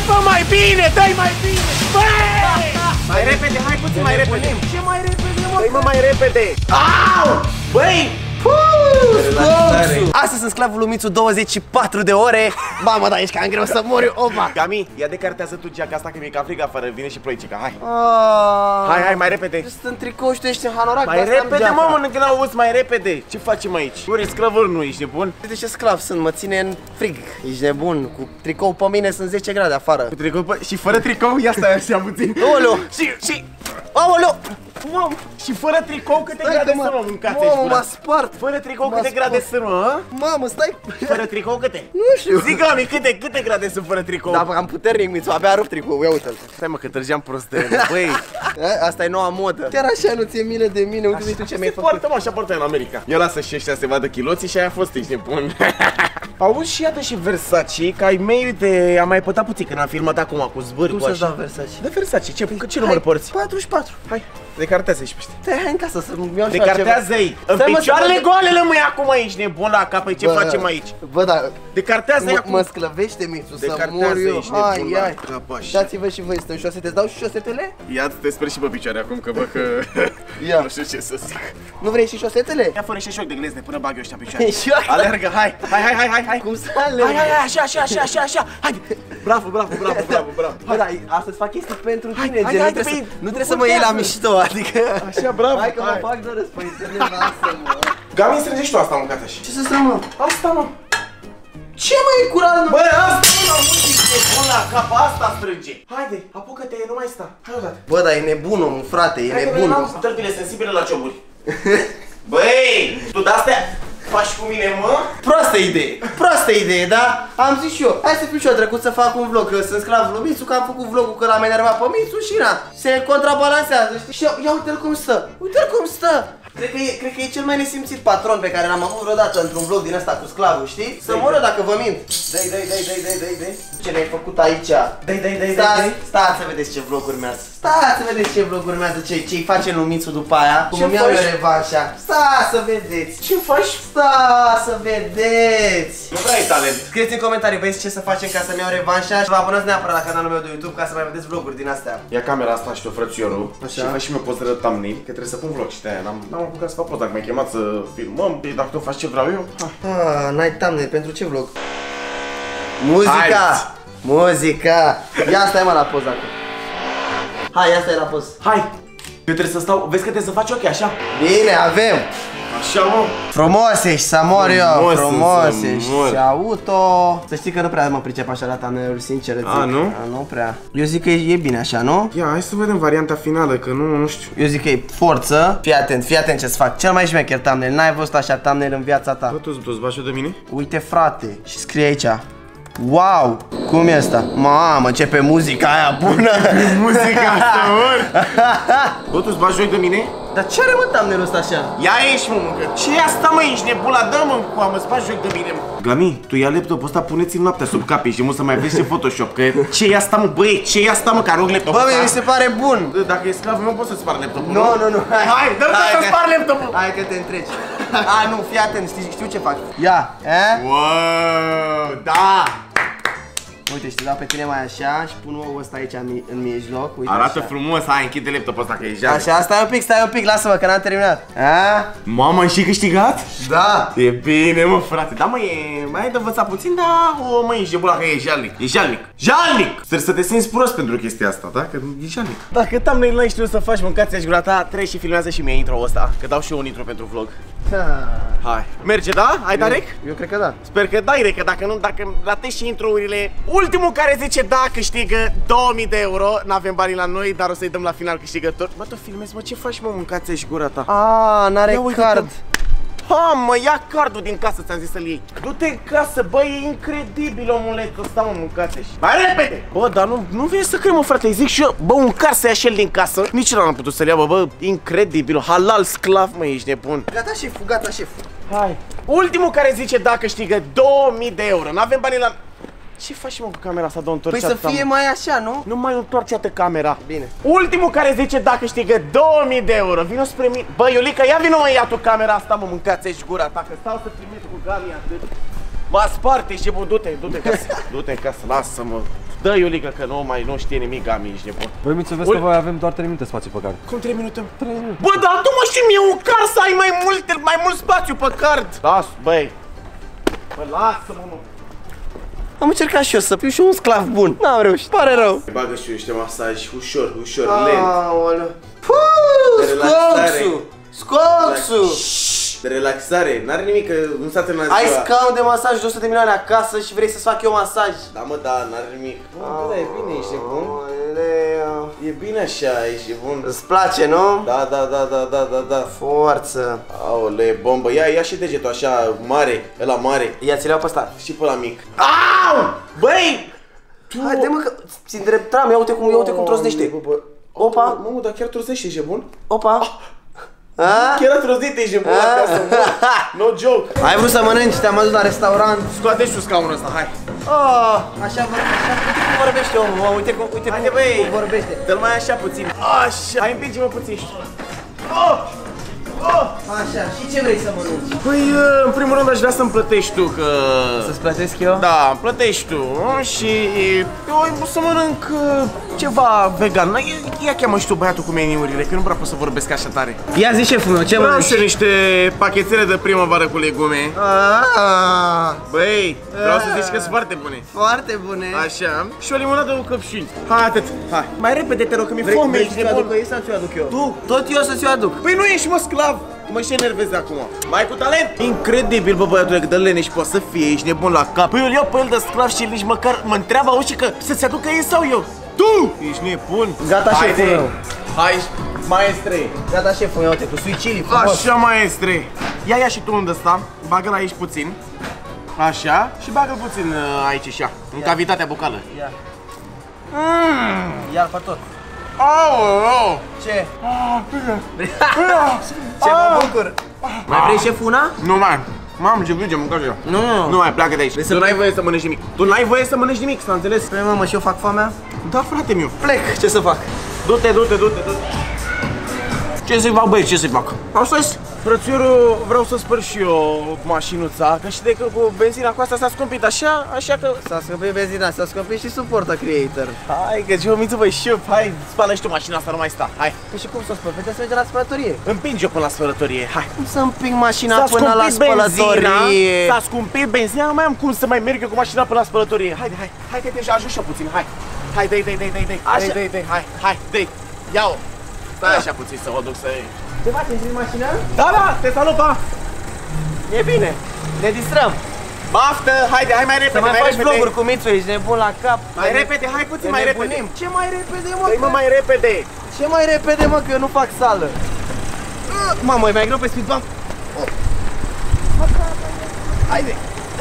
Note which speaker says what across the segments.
Speaker 1: fă mai bine, dă-i mai bine! Băi!
Speaker 2: Mai repede, hai puțin mai repede.
Speaker 1: Ce mai repede, mă?
Speaker 2: Dă-i mă mai repede. Au! Băi!
Speaker 3: Astăzi sunt sclavul lui Mițu 24 de ore. Mamă, da, ești cam greu să mori, opa.
Speaker 2: Gami, ia decartează tu geaca asta că mi-e ca frig afară, vine și ploicica, hai. Hai, mai repede.
Speaker 3: Sunt în tricou și tu ești în hanorac.
Speaker 2: Mai repede, mă, mâncă n-auzi, mai repede. Ce facem aici? Tu ești sclavul, nu ești nebun?
Speaker 3: Uite ce sclav sunt, mă ține în frig. Ești nebun, cu tricou pe mine sunt 10 grade afară.
Speaker 2: Cu tricou și fără tricou, ia stai așa puțin.
Speaker 3: Aoleu!
Speaker 2: Și
Speaker 3: Aoleu!
Speaker 2: Mamă, și fără tricou câte grade sunt, mă, mâncați aici?
Speaker 3: Mamă, m-a spart.
Speaker 2: Fără tricou câte grade sunt, mă?
Speaker 3: Mamă, stai.
Speaker 2: Fără tricou câte?
Speaker 3: Nu știu.
Speaker 2: Zic, Gami, câte grade sunt fără tricou?
Speaker 3: Da, am puternic, Mițu, abia rup tricou, ia uite-l.
Speaker 2: Stai, mă, că târgeam prost de el, băi.
Speaker 3: Asta e noua modă. Chiar așa nu ți-e milă de mine, uite tu ce mi-ai făcut.
Speaker 2: Poartă, mă, așa poartă în America. Eu lasă și ăștia să vadă chiloții și aia a fost, ești nebun. Auzi și iată și Versace, că ai mei, uite, am mai pătat puțin când am filmat acum cu zbâri.
Speaker 3: Cum să-ți dau Versace?
Speaker 2: De Versace, ce număr porți?
Speaker 3: 44.
Speaker 2: Hai, decartează-i pe ăștia.
Speaker 3: Hai în casă să-mi iau și
Speaker 2: Decartează-i! În picioarele goale lămâi acum, ești nebun la cap, ce facem aici?
Speaker 3: Bă, da,
Speaker 2: decartează-i acum.
Speaker 3: mă sclăvește, Mițu, să mor eu. Hai. Dați-vă și voi, stăm șosete, dau și șosetele?
Speaker 2: Ia te sper și pe picioare acum, că bă, că nu știu ce să zic.
Speaker 3: Nu vrei și șosetele?
Speaker 2: Ia fără și șoc de glezne până bag eu ăștia pe picioare. Alergă, hai.
Speaker 3: Cum să alerg?
Speaker 2: Hai, așa. Hai. Bravo.
Speaker 3: Bă, da, astăzi fac chestii pentru tine, gen, nu trebuie să mă iei la mișto, adică.
Speaker 2: Așa, bravo.
Speaker 3: Hai că mă fac de râs pe internet, lasă-mă.
Speaker 2: Gami, strângești tu asta, mâncați așa.
Speaker 3: Ce să strâng, mă?
Speaker 2: Asta, mă.
Speaker 3: Ce mă e curat, mă?
Speaker 2: Bă, asta nu la muzică, e bun la cap, asta strânge. Haide, apucă-te, nu mai sta. Hai odată.
Speaker 3: Bă, dar e nebun omul, frate, e nebun.
Speaker 2: Am tălpile sensibile la cioburi. Băi, tu de-astea faci cu mine, mă?
Speaker 3: Proastă idee, da? Am zis și eu, hai să fiu și eu drăguț să fac un vlog, că sunt sclavul lui Mițu, că am făcut vlogul că l-am enervat pe Mițu și na, se contrabalansează, știi? Și ia uite-l cum stă, Cred că e cel mai nesimțit patron pe care l-am avut vreodată într-un vlog din ăsta cu sclavul, știi? Să moră dacă vă mint. Dai. Ce ne-ai făcut aici? Dai. Stați să vedeți ce vlog urmează. Ce-i face lui Mițu după aia. Cum îmi iau eu revanșa. Stați să vedeți.
Speaker 2: Ce faci?
Speaker 3: Stați să vedeți.
Speaker 2: Nu prea ai talent.
Speaker 3: Scrieți în comentarii, băieți, ce să facem ca să-mi iau revanșa. Și vă abonați neapărat la canalul meu de YouTube ca să mai vedeți vloguri din astea.
Speaker 2: Ia camera asta și te-o frățiorul.
Speaker 3: Așa.
Speaker 2: Și faci și mie poză de thumbnail, că trebuie să pun vlog și de-aia n-am apucat să fac poză. Dacă m-ai chemat să filmăm, dacă tu faci ce vreau eu.
Speaker 3: N-ai thumbnail, pentru ce vlog? Muzica! Ia stai, mă, la poză acum. Hai, ia stai la poză.
Speaker 2: Hai! Eu trebuie să stau, vezi că trebuie să faci ochi așa?
Speaker 3: Bine, avem!
Speaker 2: Așa, mă!
Speaker 3: Frumos ești, Samorio! Frumos
Speaker 2: să
Speaker 3: ești!
Speaker 2: mor.
Speaker 3: Și auto! Să știi că nu prea mă pricep așa la thumbnail-uri, sincer zic.
Speaker 2: Nu?
Speaker 3: Nu prea. Eu zic că e bine așa, nu?
Speaker 2: Ia, hai să vedem varianta finală, că nu știu.
Speaker 3: Eu zic că e forță. Fii atent ce-ți fac. Cel mai șmecher thumbnail. N-ai văzut așa thumbnail în viața ta.
Speaker 2: Bă, tu-ți bagi de mine?
Speaker 3: Uite, frate, și scrie aici. Wow! Cum e asta? Mamă, începe muzica aia bună!
Speaker 2: Muzica asta, mă! Bă, tu-ți bagi joc de mine?
Speaker 3: Dar ce are, mă, thumbnail-ul ăsta așa?
Speaker 2: Ia ieși, mă, mâncă! Ce e asta, mă, ești nebula? Dă-mă cu am bagi joc de mine, mă! Gami, tu ia laptopul ăsta, puneți-l noaptea sub capi și mă să mai vezi ce Photoshop, că ce e asta, mă, băie? Ce e asta, mă, că arunc laptopul ăsta?
Speaker 3: Bă, mi se pare bun!
Speaker 2: Dacă e sclavul meu, poți să-ți spar laptopul,
Speaker 3: Nu,
Speaker 2: Hai, dă-mi să-ți spar laptopul!
Speaker 3: Hai că te întreci. Nu, fii atent, știu ce fac. Ia,
Speaker 2: Wow, da!
Speaker 3: Uite, și te dau pe tine mai așa și pun ouul ăsta aici în mijloc. Uite,
Speaker 2: Arată
Speaker 3: așa.
Speaker 2: frumos, hai, închide laptopul ăsta că e jale.
Speaker 3: Așa, stai un pic, lasă-mă că n-am terminat.
Speaker 2: Mama, ai și câștigat?
Speaker 3: Da!
Speaker 2: E bine, mă, frate, da, mă, mai ai de învățat puțin, dar, mă, ești nebula că e jalnic! Trebuie să te simți prost pentru chestia asta, da? Că e jalnic. Dacă thumbnail n-ai știut să faci, mâncați-aș gura ta, treci și filmează și mie intro-ul ăsta, că dau și eu un intro pentru vlog. Hai, merge, da? Ai dat rec?
Speaker 3: Eu cred că da.
Speaker 2: Sper că dai rec, că dacă ratezi și intro-urile, ultimul care zice da câștigă 2000 de euro. N-avem banii la noi, dar o să-i dăm la final câștigător. Bă, tu filmezi, mă, ce faci, mă, mâncați-și gura ta?
Speaker 3: N-are card.
Speaker 2: Mă, ia cardul din casă, ți-am zis să-l iei. Du-te în casă, bă, e incredibil omuletul ăsta, mă, mâncați-și. Mai repede! Bă, dar nu vine să cred, mă, frate, îi zic și eu, bă, un car să ia și el din casă. Nici ăla n-am putut să-l ia, bă, incredibil, halal sclav, mă, ești nebun.
Speaker 3: Gata, șeful.
Speaker 2: Hai. Ultimul care zice da câștigă 2000 de euro. N-avem bani la... Ce faci, mă, cu camera asta, dă-o întorci?
Speaker 3: Păi să fie mai așa, nu?
Speaker 2: Nu mai întoarce-ată camera.
Speaker 3: Bine.
Speaker 2: Ultimul care zice da câștigă 2000 de euro. Vino spre mine. Bă, Iulica, ia vino, mă, ia tu camera asta, mă, mâncați-și gura ta, că stau să trimit cu Gami atât. M-a spart, ești nebun, du-te în casă. Du-te în casă, lasă-mă. Dă, Iulica, că nu știe nimic, Gami, ești nebun.
Speaker 4: Băi, Mițu, vezi că voi avem doar 3 minute spațiu pe card.
Speaker 2: Cum 3 minute? 3 minute. Bă, dar tu mă știi, mie un card să ai mai mult spațiu pe card. Las, băi. Bă, lasă-mă, nu.
Speaker 3: Am încercat și eu să fiu și un sclav bun. N-am reușit, pare rău.
Speaker 2: Bagă și eu niște masaj, ușor, lent.
Speaker 3: Aoleu. Scoxu!
Speaker 2: De relaxare, n-are nimic, că nu s-a terminat ziua.
Speaker 3: Ai scaun de masaj de 100 de milioane acasă și vrei să-ți fac eu masaj?
Speaker 2: Da, mă, da, n-are nimic. Da, e bine, ești bun. E bine așa, ești bun.
Speaker 3: Îți place, nu?
Speaker 2: Da.
Speaker 3: Forță.
Speaker 2: Aole, bombă, ia și degetul așa mare, ăla mare.
Speaker 3: Ia, ți-l iau pe ăsta.
Speaker 2: Și pe ăla mic. Au! Băi!
Speaker 3: Haide, mă, că ți îndreptam, ia uite cum trosnește. Opa!
Speaker 2: Mă, dar chiar trosnește, ești bun?
Speaker 3: Opa!
Speaker 2: Chiar a trosnit, ești bun acasă, no joke.
Speaker 3: Ai vrut să mănânci, te-am adus la restaurant.
Speaker 2: Scoate și tu scaunul ăsta, hai.
Speaker 3: Așa, uite cum vorbește omul, uite cum vorbește.
Speaker 2: Dă-l mai așa puțin. Așa, hai împinge-mă puțin.
Speaker 3: Așa, și ce vrei să mănânci?
Speaker 2: Păi, în primul rând aș vrea să-mi plătești tu, că...
Speaker 3: Să-ți plătesc eu?
Speaker 2: Da, îmi plătești tu și eu să mănânc ceva vegan. Ia cheamă și tu băiatul cu meniurile, că nu prea pot să vorbesc așa tare.
Speaker 3: Ia zi șeful meu, ce
Speaker 2: Vreau
Speaker 3: mănânci?
Speaker 2: și niște pachetele de primăvară cu legume. Băi, vreau să zici că sunt foarte bune.
Speaker 3: Foarte bune.
Speaker 2: Așa, și o limonadă cu căpșuni. Hai, atât, hai. Mai repede, te rog, că mi-e foame, ești
Speaker 3: Vrei să
Speaker 2: nebun.
Speaker 3: ți-o aduc eu sau ți-o aduc eu?
Speaker 2: Tu?
Speaker 3: Tot eu să ți-o aduc.
Speaker 2: Păi nu ești, mă, sclav! Mă și enervezi acum. Mai cu talent? Incredibil, bă, băiatule, cât de leneș poate să fie, ești nebun la cap. Păi eu îl iau pe el de sclav și nici măcar mă întreabă, auzi, că să-ți aducă ei sau eu? Tu! Ești nebun.
Speaker 3: Gata, șeful meu.
Speaker 2: Hai, maestre.
Speaker 3: Gata, șeful meu, uite, cu sweet chili, frumos.
Speaker 2: Așa, maestre. Ia și tu unde ăsta, bagă-l aici puțin. Așa, și bagă-l puțin aici, așa, în cavitatea bucală.
Speaker 3: Ia. Ia-l pe tot.
Speaker 2: Aoleu!
Speaker 3: Ce? Ce mă bucur. Mai vrei șef una?
Speaker 2: Nu mai. Mamă, ce vrei, mâncați eu. Nu mai, pleacă de aici. Tu n-ai voie să mănânci nimic. Tu n-ai voie să mănânci nimic, s-a înțeles?
Speaker 3: Păi mamă, și eu fac foamea?
Speaker 2: Da, frate meu.
Speaker 3: Plec, ce să fac?
Speaker 2: Du-te. Ce să-i fac, băi, ce să-i fac? Asta-i, frățiorul, vreau să spăr și eu mașinuța, că și de că cu benzina cu asta s-a scumpit așa că...
Speaker 3: S-a scumpit benzina, s-a scumpit și suportă Creator.
Speaker 2: Hai, că ce-o miță, băi, șef, hai, spală și tu mașina asta, nu mai sta, hai.
Speaker 3: Păi și cum să o spăl? Puteți să mergem la spălătorie.
Speaker 2: Împinge-o până la spălătorie, hai.
Speaker 3: Cum să împing mașina până la spălătorie?
Speaker 2: S-a scumpit benzina, nu mai am cum să mai merg eu cu mașina până la spălătorie. Hai, că te ajut și eu puțin, hai. Hai, dă-i, hai, dă-i, ia-o. Stai așa puțin să o duc să iei.
Speaker 3: Ce faci, intri în mașină?
Speaker 2: Da, te salut, pa!
Speaker 3: E bine, ne distrăm.
Speaker 2: Baftă, haide, hai mai repede,
Speaker 3: Să mai faci vloguri cu Mițu, ești nebun la cap.
Speaker 2: Mai repede, hai puțin mai repede.
Speaker 3: Ce mai repede, mă?
Speaker 2: Păi, mă, mai repede.
Speaker 3: Ce mai repede, mă, că eu nu fac sală. Mamă, e mai greu pe speed bump. Haide.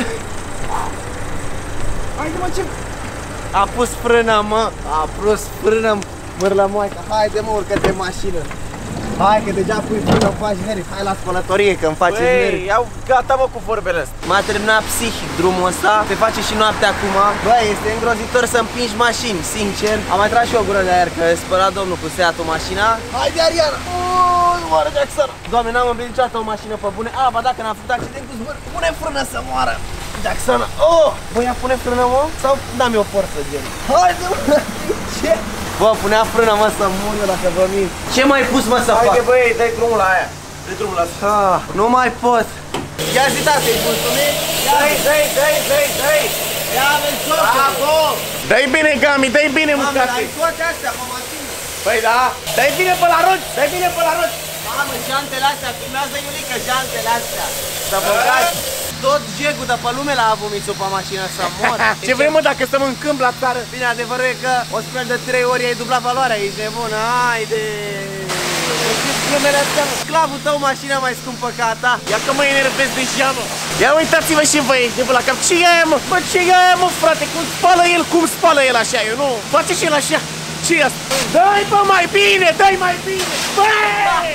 Speaker 3: Haide, mă, ce... A pus frâna, mă. A pus frână, mârlă moaică. Haide, mă, urcă-te în mașină. Hai că deja pui frână, faci nervi. Hai la spălătorie că îmi faceți nervi.
Speaker 2: Băi, iau gata, mă, cu vorbele astea.
Speaker 3: M-a terminat psihic drumul ăsta. Se face și noaptea acum. Băi, este îngrozitor să împingi mașini, sincer. Am mai tras și o gură de aer că spăla domnul cu Seat-ul mașina. Haide, Ariana! Moară Jacksona! Doamne, n-am împins niciodată o mașină pe bune. Ba dacă n-am făcut accidentul, pune frână să moară Jacksona! Băi, ia pune frână, mă? Sau dam eu forță, gen? Haide, mă! Ce? Bă, punea frână, mă, să mor eu dacă vă mint. Ce mai pus, mă, să fac?
Speaker 2: Haide, băi, dai drumul la aia. Dai drumul la asta.
Speaker 3: Nu mai pot. Ia zi, tată, îi mulțumim.
Speaker 2: Dai!
Speaker 3: Ia, vezi, joc.
Speaker 2: Bravo! Dai bine, Gami, dai bine, mâncați.
Speaker 3: Ai toate astea, mă matin.
Speaker 2: Păi da, dai bine pe la roți,
Speaker 3: Mamă, jantele astea, filmează Iulica, jantele astea. Să băgați tot jegul de pe lume l-a avut Mițu pe mașină să mor.
Speaker 2: Ce vrei, mă, dacă stăm în câmp la țară?
Speaker 3: Bine, adevărul e că o spăl de 3 ori ai dublat valoarea, ești nebun, haide. Glumele astea, sclavul tău, mașina mai scumpă ca a ta.
Speaker 2: Ia că mă enervez deja, mă. Ia uitați-vă și voi, de la cap. Ce e aia, mă? Bă, ce e aia, mă, frate? Cum spală el așa, eu nu? Face și el așa. Ce e asta? Dai, bă, mai bine, Băi!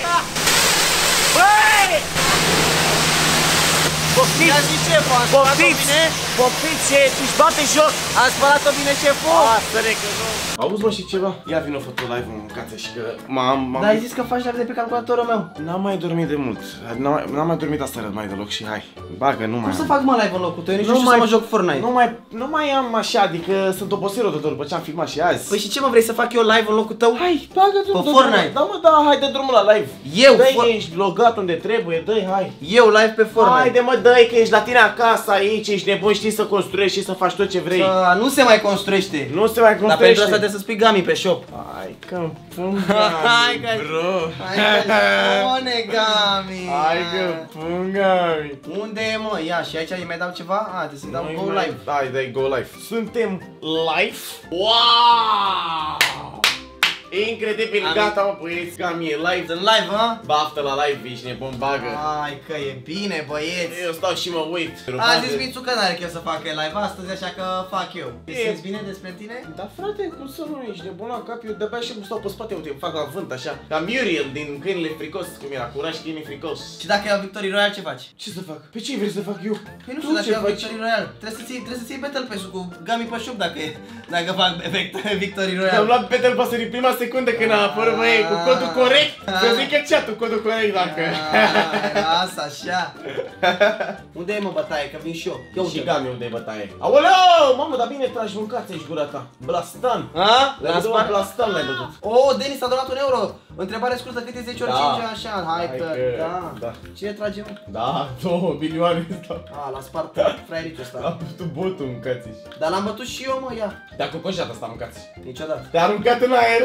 Speaker 3: Ia zi ce,
Speaker 2: Poftiți! Popice, își bate joc.
Speaker 3: Am spălat-o bine șeful.
Speaker 2: Asta-ne că nu. Auzi, mă, și ceva? Ia vină foto live în mâncață și că
Speaker 3: Dar ai zis că faci live de pe calculatorul meu.
Speaker 2: N-am mai dormit de mult. N-am mai dormit aseară mai deloc și hai. Bagă, nu mai
Speaker 3: Cum
Speaker 2: am.
Speaker 3: să fac mă live în locul tău? Eu nici nu știu să mă joc Fortnite.
Speaker 2: Nu mai am așa, adică sunt obosit tot după ce am filmat și azi.
Speaker 3: Păi și ce mă vrei să fac eu live în locul tău?
Speaker 2: Hai, bagă drumul.
Speaker 3: Pe Fortnite.
Speaker 2: Da, mă, da, hai, dă drumul la live.
Speaker 3: Eu,
Speaker 2: Dă-i, ești logat unde trebuie, dă-i, hai.
Speaker 3: Eu live pe Fortnite.
Speaker 2: Haide, mă, dă-i, că ești la tine acasă aici, ești nebun, știi să construiești și să faci tot ce vrei.
Speaker 3: Nu se mai construiește.
Speaker 2: Nu se mai
Speaker 3: Dar
Speaker 2: construiește.
Speaker 3: pentru asta trebuie să spui Gami pe shop.
Speaker 2: Hai că pun
Speaker 3: Hai că
Speaker 2: bro.
Speaker 3: Hai că spune Gami.
Speaker 2: Hai că pun Gami.
Speaker 3: Unde e mă? Ia și aici îi mai dau ceva? Trebuie să-i dau go live.
Speaker 2: Hai, dai go live. Suntem live. Wow! Incredibil, gata mă băieți, Gami e live.
Speaker 3: Sunt live, hă?
Speaker 2: Baftă la live, ești nebun, bagă.
Speaker 3: Hai că e bine, băieți.
Speaker 2: Eu stau și mă uit.
Speaker 3: A zis Mițu că n-are chef să facă live astăzi, așa că fac eu. Te simți bine despre tine?
Speaker 2: Da, frate, cum să nu ești nebun la cap? Eu de-abia și stau pe spate, uite, îmi fac la vânt așa. Ca Muriel din Câinile Fricos, cum era, Curaj Câinii Fricos.
Speaker 3: Și dacă iau Victory Royale, ce faci?
Speaker 2: Ce să fac? Pe ce vrei să fac eu?
Speaker 3: Păi nu știu dacă iau Victory Royale. Trebuie să-ți iei Battle Pass-ul cu Gami pe shop dacă fac Victory
Speaker 2: Am
Speaker 3: Royale.
Speaker 2: luat Battle Pass în prima secundă când a apărut, băi, cu codul corect. Să zică chat-ul, codul corect dacă...
Speaker 3: Lasă așa. Unde e mă bătaie, că vin și eu. Eu
Speaker 2: Și Gami unde e bătaie. Aoleu, mamă, dar bine tragi, mâncați aici gura ta. Blastan.
Speaker 3: Ha?
Speaker 2: L-ai bătut, Blastan l-ai bătut.
Speaker 3: Oh, Denis a donat €1. Întrebare scurtă, cât e 10 ori 5? Așa, hai că, da. Cine trage, mă?
Speaker 2: Da, 2 milioane stau.
Speaker 3: L-a spart fraiericul ăsta.
Speaker 2: Am bătut botul, mâncați.
Speaker 3: Dar l-am bătut și eu, mă, ia.
Speaker 2: Dar cu coșata asta mâncați.
Speaker 3: Niciodată.
Speaker 2: Te-a aruncat în aer.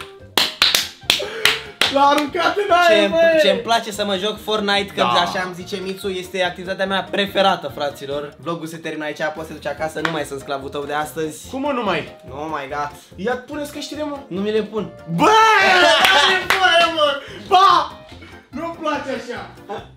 Speaker 2: L-a aruncat în aer, băi.
Speaker 3: Ce-mi place să mă joc Fortnite, că
Speaker 2: Da.
Speaker 3: așa îmi zice Mițu, este activitatea mea preferată, fraților. Vlogul se termină aici, poți să duci acasă, nu mai sunt sclavul tău de astăzi.
Speaker 2: Cum mă, nu mai?
Speaker 3: Oh my god.
Speaker 2: Ia puneți căștile, mă.
Speaker 3: Nu mi le pun.
Speaker 2: Bă! Ba! Nu-mi place așa!